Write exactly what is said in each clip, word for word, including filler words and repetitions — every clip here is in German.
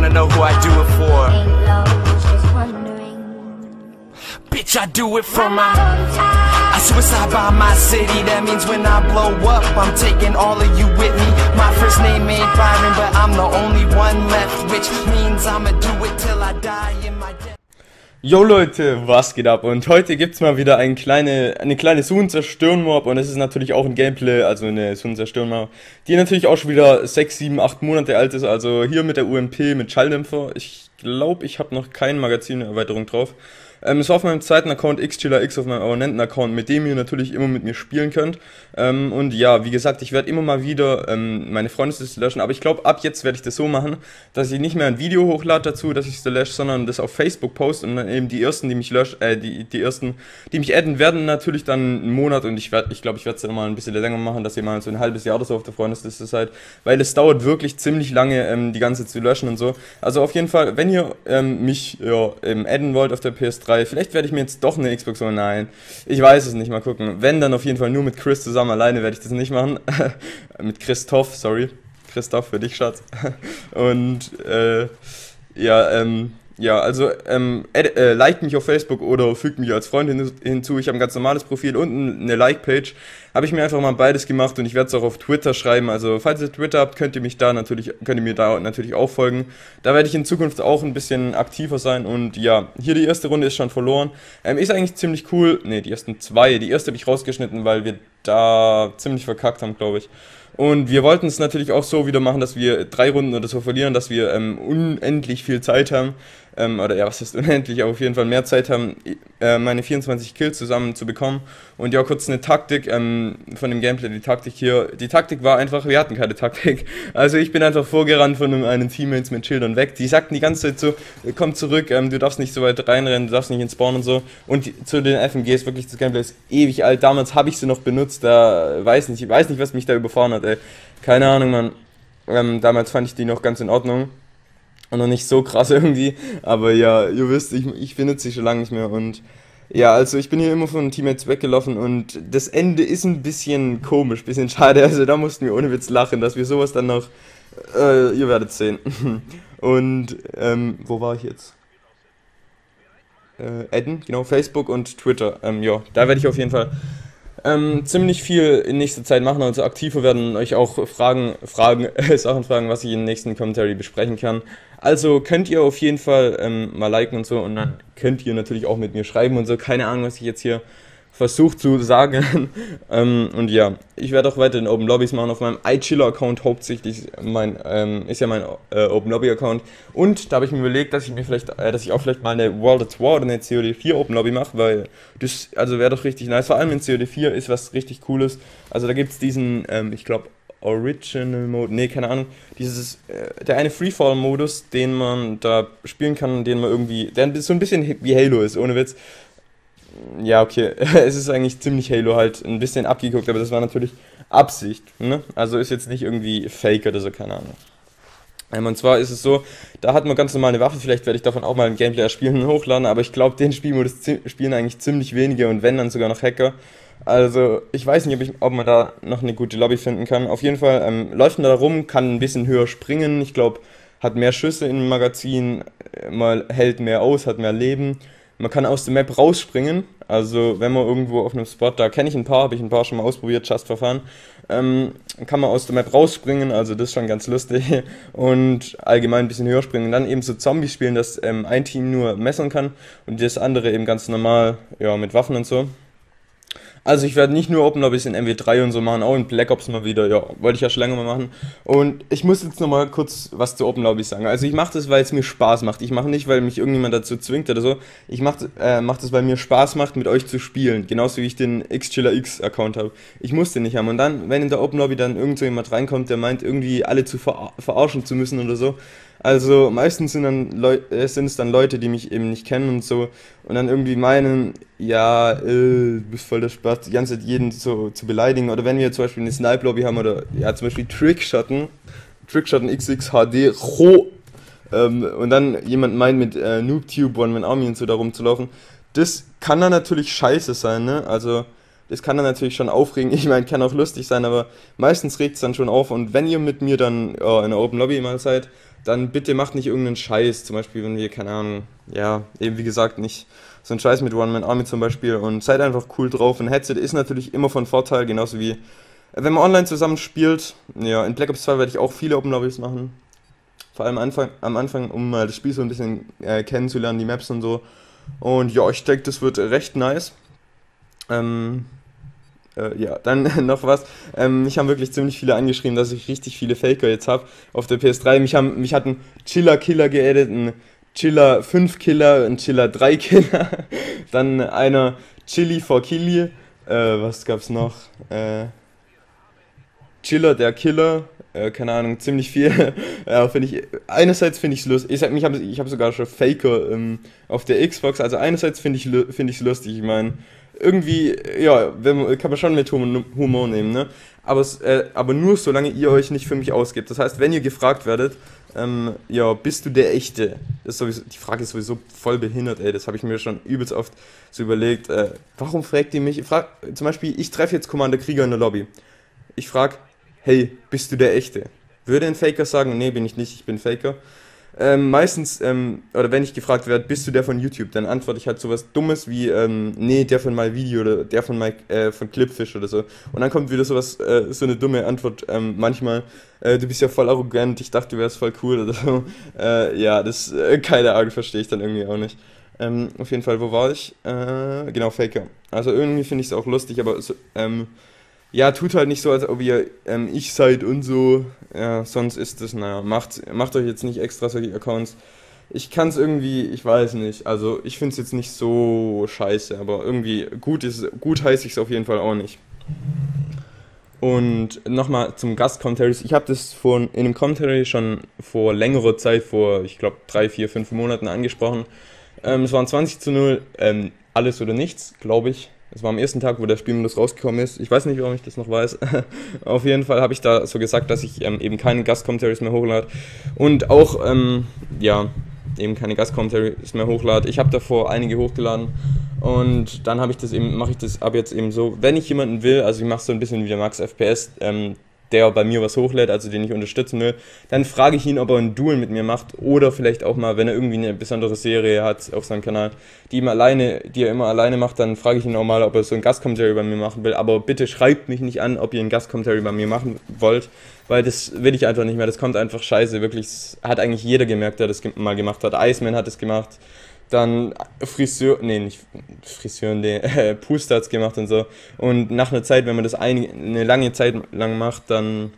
wanna know who I do it for. Bitch, I do it for my I suicide by my city. That means when I blow up, I'm taking all of you with me. My first name ain't Byron, but I'm the only one left, which means I'ma do it till I die in my death. Jo Leute, was geht ab? Und heute gibt's mal wieder ein kleine, eine kleine Sun-Zerstörn-Mob und es ist natürlich auch ein Gameplay, also eine Sun-Zerstörn-Mob, die natürlich auch schon wieder sechs, sieben, acht Monate alt ist, also hier mit der U M P, mit Schalldämpfer. Ich glaube, ich habe noch keine Magazinerweiterung drauf. Ähm, es war auf meinem zweiten Account xchillerx, auf meinem Abonnenten-Account, mit dem ihr natürlich immer mit mir spielen könnt. Ähm, und ja, wie gesagt, ich werde immer mal wieder ähm, meine Freundesliste löschen, aber ich glaube, ab jetzt werde ich das so machen, dass ich nicht mehr ein Video hochlade dazu, dass ich es lösche, sondern das auf Facebook poste und dann eben die ersten, die mich löschen, äh, die, die ersten, die mich adden, werden natürlich dann einen Monat und ich werde, ich glaube, ich werde es dann mal ein bisschen länger machen, dass ihr mal so ein halbes Jahr oder so auf der Freundesliste seid, weil es dauert wirklich ziemlich lange, ähm, die ganze zu löschen und so. Also auf jeden Fall, wenn ihr ähm, mich ja, ähm, adden wollt auf der P S drei, vielleicht werde ich mir jetzt doch eine Xbox One, nein, ich weiß es nicht, mal gucken. Wenn, dann auf jeden Fall nur mit Chris zusammen, alleine werde ich das nicht machen. Mit Christoph, sorry, Christoph für dich, Schatz. Und, äh, ja, ähm, ja, also, ähm, äh, liked mich auf Facebook oder fügt mich als Freund hin, hinzu. Ich habe ein ganz normales Profil und eine Like-Page. Habe ich mir einfach mal beides gemacht und ich werde es auch auf Twitter schreiben. Also, falls ihr Twitter habt, könnt ihr mich da natürlich, könnt ihr mir da natürlich auch folgen. Da werde ich in Zukunft auch ein bisschen aktiver sein und ja, hier die erste Runde ist schon verloren. Ähm, ist eigentlich ziemlich cool. Ne, die ersten zwei. Die erste habe ich rausgeschnitten, weil wir da ziemlich verkackt haben, glaube ich. Und wir wollten es natürlich auch so wieder machen, dass wir drei Runden oder so verlieren, dass wir ähm, unendlich viel Zeit haben. Ähm, oder ja, was heißt unendlich, aber auf jeden Fall mehr Zeit haben, äh, meine vierundzwanzig Kills zusammen zu bekommen. Und ja, kurz eine Taktik ähm, von dem Gameplay, die Taktik hier. Die Taktik war einfach, wir hatten keine Taktik. Also ich bin einfach vorgerannt von einem, einem Teammates mit Schildern weg. Die sagten die ganze Zeit so, komm zurück, ähm, du darfst nicht so weit reinrennen, du darfst nicht ins Spawn und so. Und die, zu den F M Gs, wirklich, das Gameplay ist ewig alt. Damals habe ich sie noch benutzt, da weiß nicht, ich weiß nicht, was mich da überfahren hat, ey. Keine Ahnung, Mann. Ähm, damals fand ich die noch ganz in Ordnung. Und noch nicht so krass irgendwie, aber ja, ihr wisst, ich, ich benutze sie schon lange nicht mehr und ja, also ich bin hier immer von Teammates weggelaufen und das Ende ist ein bisschen komisch, ein bisschen schade, also da mussten wir ohne Witz lachen, dass wir sowas dann noch, äh, ihr werdet sehen. Und, ähm, wo war ich jetzt? Äh, adden, genau, Facebook und Twitter, ähm, ja, da werde ich auf jeden Fall Ähm, ziemlich viel in nächster Zeit machen, also aktiver werden euch auch Fragen, Fragen, äh, Sachen fragen, was ich im nächsten Commentary besprechen kann. Also könnt ihr auf jeden Fall ähm, mal liken und so und dann könnt ihr natürlich auch mit mir schreiben und so. Keine Ahnung, was ich jetzt hier versuche zu sagen. ähm, und ja, ich werde auch weiter in Open Lobbys machen auf meinem iChiller-Account hauptsächlich. Mein, ähm, ist ja mein äh, Open Lobby-Account. Und da habe ich mir überlegt, dass ich mir vielleicht, äh, dass ich auch vielleicht mal eine World at War oder eine C O D vier Open Lobby mache, weil das, also wäre doch richtig nice. Vor allem in C O D vier ist was richtig Cooles. Also da gibt es diesen, ähm, ich glaube, Original Mode, nee, keine Ahnung, dieses, äh, der eine Freefall-Modus, den man da spielen kann, den man irgendwie, der so ein bisschen wie Halo ist, ohne Witz. Ja, okay, es ist eigentlich ziemlich Halo halt, ein bisschen abgeguckt, aber das war natürlich Absicht, ne? Also ist jetzt nicht irgendwie Fake oder so, keine Ahnung. Ähm, und zwar ist es so, da hat man ganz normal eine Waffe, vielleicht werde ich davon auch mal ein Gameplay erspielen und hochladen, aber ich glaube, den Spielmodus spielen eigentlich ziemlich wenige und wenn, dann sogar noch Hacker. Also, ich weiß nicht, ob, ich, ob man da noch eine gute Lobby finden kann. Auf jeden Fall ähm, läuft man da rum, kann ein bisschen höher springen, ich glaube, hat mehr Schüsse im Magazin, mal hält mehr aus, hat mehr Leben. Man kann aus der Map rausspringen, also wenn man irgendwo auf einem Spot, da kenne ich ein paar, habe ich ein paar schon mal ausprobiert, just for fun, ähm, kann man aus der Map rausspringen, also das ist schon ganz lustig und allgemein ein bisschen höher springen. Dann eben so Zombies spielen, dass ähm, ein Team nur messern kann und das andere eben ganz normal, ja, mit Waffen und so. Also ich werde nicht nur Open Lobbys in M W drei und so machen, auch in Black Ops mal wieder, ja, wollte ich ja schon länger mal machen. Und ich muss jetzt nochmal kurz was zu Open Lobbys sagen. Also ich mache das, weil es mir Spaß macht. Ich mache nicht, weil mich irgendjemand dazu zwingt oder so. Ich mache äh, mach das, weil mir Spaß macht, mit euch zu spielen. Genauso wie ich den xchillerx Account habe. Ich muss den nicht haben. Und dann, wenn in der Open Lobby dann irgend so jemand reinkommt, der meint, irgendwie alle zu ver verarschen zu müssen oder so. Also meistens sind, dann Leu äh, sind es dann Leute, die mich eben nicht kennen und so und dann irgendwie meinen, ja, äh, du bist voll der Spaß, die ganze Zeit jeden so zu beleidigen. Oder wenn wir zum Beispiel eine Snipe-Lobby haben oder ja zum Beispiel Trickshotten, Trickshotten X X H D, Ro, ähm, und dann jemand meint mit äh, NoobTube, One Man Army und so da rumzulaufen, das kann dann natürlich scheiße sein, ne? Also das kann dann natürlich schon aufregen, ich meine, kann auch lustig sein, aber meistens regt es dann schon auf und wenn ihr mit mir dann äh, in der Open Lobby mal seid, dann bitte macht nicht irgendeinen Scheiß, zum Beispiel wenn wir, keine Ahnung, ja, eben wie gesagt, nicht so einen Scheiß mit One-Man-Army zum Beispiel und seid einfach cool drauf. Ein Headset ist natürlich immer von Vorteil, genauso wie wenn man online zusammen spielt. Ja, in Black Ops zwei werde ich auch viele Open Lobbys machen. Vor allem am Anfang, am Anfang um mal das Spiel so ein bisschen äh, kennenzulernen, die Maps und so. Und ja, ich denke, das wird recht nice. Ähm, äh, ja, dann noch was. Ähm, mich haben wirklich ziemlich viele angeschrieben, dass ich richtig viele Faker jetzt habe auf der P S drei. Mich, haben, mich hat ein Chiller-Killer geedit, ein Chiller fünf Killer, ein Chiller drei Killer, dann einer Chili for Killy, äh, was gab's noch? Äh, Chiller der Killer, äh, keine Ahnung, ziemlich viel. Ja, finde ich, einerseits finde ich es lustig, ich, ich habe ich hab sogar schon Faker ähm, auf der Xbox, also einerseits finde ich es find lustig, ich meine, irgendwie, ja, wenn man, kann man schon mit Humor nehmen, ne? Aber, es, äh, aber nur solange ihr euch nicht für mich ausgebt. Das heißt, wenn ihr gefragt werdet, ähm, ja, bist du der Echte? Das ist sowieso, die Frage ist sowieso voll behindert, ey, das habe ich mir schon übelst oft so überlegt. Äh, warum fragt ihr mich? Ich frag, zum Beispiel, ich treffe jetzt Commander Krieger in der Lobby. Ich frage, hey, bist du der Echte? Würde ein Faker sagen, nee, bin ich nicht, ich bin Faker. Ähm, meistens, ähm, oder wenn ich gefragt werde, bist du der von YouTube, dann antworte ich halt sowas Dummes wie, ähm, nee, der von MyVideo oder der von, My, äh, von Clipfish oder so. Und dann kommt wieder sowas, äh, so eine dumme Antwort, ähm, manchmal, äh, du bist ja voll arrogant, ich dachte, du wärst voll cool oder so. Äh, ja, das, äh, keine Ahnung, verstehe ich dann irgendwie auch nicht. Ähm, auf jeden Fall, wo war ich? Äh, genau, Faker. Also irgendwie finde ich es auch lustig, aber so, ähm, ja, tut halt nicht so, als ob ihr ähm, ich seid und so. Ja, sonst ist es, naja, macht, macht euch jetzt nicht extra solche Accounts. Ich kann es irgendwie, ich weiß nicht. Also ich finde es jetzt nicht so scheiße, aber irgendwie gut ist, gut heiße ich es auf jeden Fall auch nicht. Und nochmal zum Gast-Commentaries. Ich habe das vor, in einem Commentary schon vor längerer Zeit, vor ich glaube drei, vier, fünf Monaten angesprochen. Ähm, es waren zwanzig zu null, ähm, alles oder nichts, glaube ich. Das war am ersten Tag, wo der Spielmodus rausgekommen ist. Ich weiß nicht, warum ich das noch weiß. Auf jeden Fall habe ich da so gesagt, dass ich ähm, eben keine Gast-Commentaries mehr hochlade. Und auch, ähm, ja, eben keine Gast-Commentaries mehr hochlade. Ich habe davor einige hochgeladen. Und dann habe ich das eben, mache ich das ab jetzt eben so, wenn ich jemanden will, also ich mache so ein bisschen wie der Max F P S, ähm, der bei mir was hochlädt, also den ich unterstützen will, dann frage ich ihn, ob er ein Duel mit mir macht oder vielleicht auch mal, wenn er irgendwie eine besondere Serie hat auf seinem Kanal, die ihm alleine, die er immer alleine macht, dann frage ich ihn auch mal, ob er so ein Gastkommentary bei mir machen will, aber bitte schreibt mich nicht an, ob ihr ein Gastkommentary bei mir machen wollt, weil das will ich einfach nicht mehr, das kommt einfach scheiße, wirklich, das hat eigentlich jeder gemerkt, der das mal gemacht hat, Iceman hat es gemacht, dann Friseur, nee, nicht Friseur, nee, äh, Puster hat's gemacht und so. Und nach einer Zeit, wenn man das ein, eine lange Zeit lang macht, dann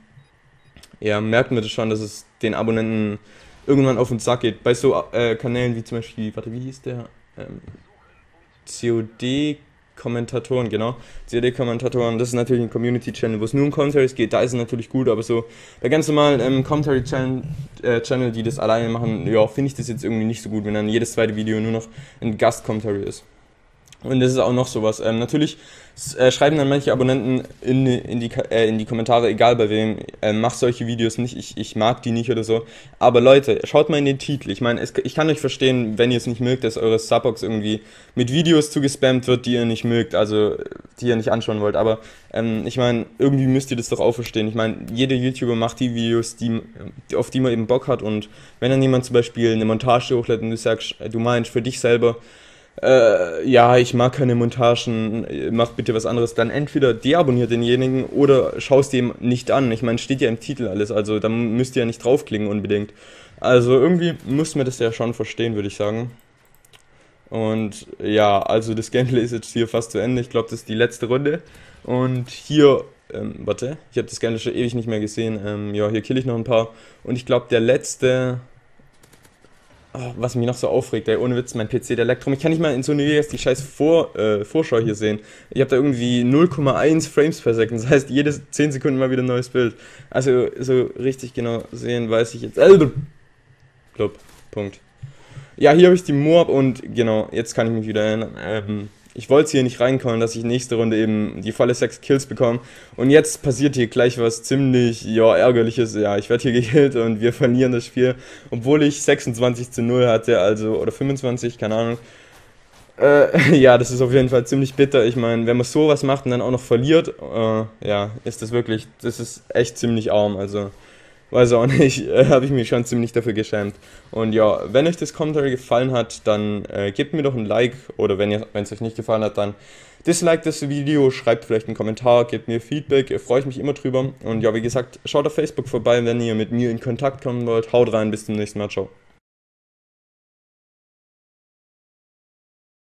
ja, merkt man das schon, dass es den Abonnenten irgendwann auf den Sack geht. Bei so äh, Kanälen wie zum Beispiel, warte, wie hieß der? Ähm, C O D-Kommentatoren, genau. C O D-Kommentatoren, das ist natürlich ein Community-Channel, wo es nur um Commentaries geht, da ist es natürlich gut, aber so bei ganz normalen ähm, Commentary-Channel, äh, Channel, die das alleine machen, ja, finde ich das jetzt irgendwie nicht so gut, wenn dann jedes zweite Video nur noch ein Gast-Commentary ist. Und das ist auch noch sowas. Ähm, natürlich äh, schreiben dann manche Abonnenten in, in, die, äh, in die Kommentare, egal bei wem, äh, mach solche Videos nicht, ich, ich mag die nicht oder so. Aber Leute, schaut mal in den Titel. Ich meine, ich kann euch verstehen, wenn ihr es nicht mögt, dass eure Subbox irgendwie mit Videos zugespammt wird, die ihr nicht mögt, also die ihr nicht anschauen wollt. Aber ähm, ich meine, irgendwie müsst ihr das doch auch verstehen. Ich meine, jeder YouTuber macht die Videos, die, auf die man eben Bock hat. Und wenn dann jemand zum Beispiel eine Montage hochlädt und du sagst, du meinst für dich selber, Äh, ja, ich mag keine Montagen, mach bitte was anderes, dann entweder deabonniert denjenigen oder schaust dem nicht an. Ich meine, steht ja im Titel alles, also da müsst ihr ja nicht draufklicken unbedingt. Also irgendwie muss man das ja schon verstehen, würde ich sagen. Und ja, also das Gameplay ist jetzt hier fast zu Ende. Ich glaube, das ist die letzte Runde. Und hier, ähm, warte, ich habe das Gameplay schon ewig nicht mehr gesehen. Ähm, ja, hier kill ich noch ein paar. Und ich glaube, der letzte... Oh, was mich noch so aufregt, ey, ohne Witz, mein P C, der leckt rum. Ich kann nicht mal in so eine Videos die scheiß Vor, äh, Vorschau hier sehen. Ich habe da irgendwie null Komma eins Frames per Second, das heißt, jede zehn Sekunden mal wieder ein neues Bild. Also, so richtig genau sehen weiß ich jetzt. Äh, Club, Punkt. Ja, hier habe ich die Moab und genau, jetzt kann ich mich wieder erinnern. Ähm, ich wollte es hier nicht reinkommen, dass ich nächste Runde eben die volle sechs Kills bekomme. Und jetzt passiert hier gleich was ziemlich, ja, ärgerliches. Ja, ich werde hier gekillt und wir verlieren das Spiel. Obwohl ich sechsundzwanzig zu null hatte, also, oder fünfundzwanzig, keine Ahnung. Äh, ja, das ist auf jeden Fall ziemlich bitter. Ich meine, wenn man sowas macht und dann auch noch verliert, äh, ja, ist das wirklich, das ist echt ziemlich arm. Also, weiß auch nicht, äh, habe ich mich schon ziemlich dafür geschämt. Und ja, wenn euch das Commentary gefallen hat, dann äh, gebt mir doch ein Like. Oder wenn ihr, wenn es euch nicht gefallen hat, dann dislike das Video, schreibt vielleicht einen Kommentar, gebt mir Feedback, äh, freue ich mich immer drüber. Und ja, wie gesagt, schaut auf Facebook vorbei, wenn ihr mit mir in Kontakt kommen wollt. Haut rein, bis zum nächsten Mal, ciao.